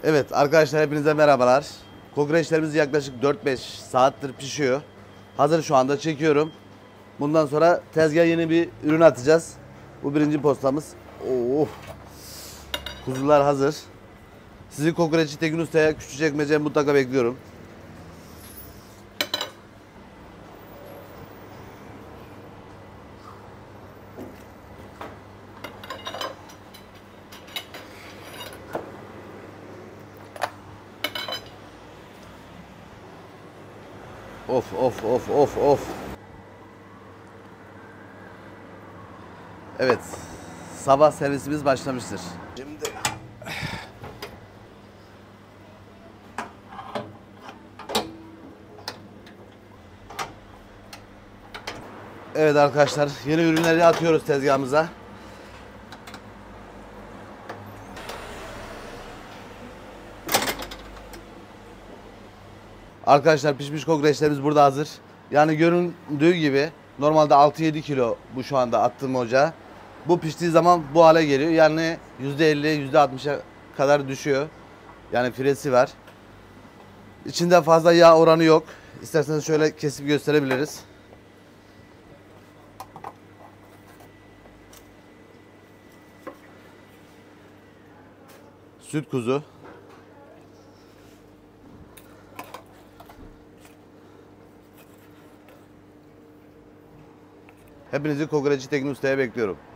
Evet arkadaşlar, hepinize merhabalar. Kokoreçlerimiz yaklaşık 4-5 saattir pişiyor. Hazır, şu anda çekiyorum. Bundan sonra tezgaha yeni bir ürün atacağız. Bu birinci postamız. Oh, kuzular hazır. Sizi Kokoreççi Tekin Usta'ya Küçükçekmece'ye mutlaka bekliyorum. Of. Evet, sabah servisimiz başlamıştır. Şimdi evet arkadaşlar, yeni ürünleri atıyoruz tezgahımıza. Arkadaşlar, pişmiş kokoreçlerimiz burada hazır. Yani göründüğü gibi normalde 6-7 kilo bu şu anda attığım ocağa. Bu piştiği zaman bu hale geliyor. Yani %50, %60'a kadar düşüyor. Yani firesi var. İçinde fazla yağ oranı yok. İsterseniz şöyle kesip gösterebiliriz. Süt kuzu. Hepinizi Kokoreççi Tekin Usta'ya bekliyorum.